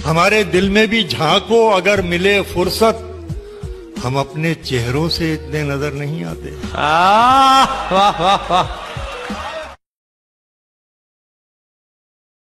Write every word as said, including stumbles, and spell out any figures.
हमारे दिल में भी झांको अगर मिले फुर्सत, हम अपने चेहरों से इतने नजर नहीं आते। वाह वाह वाह।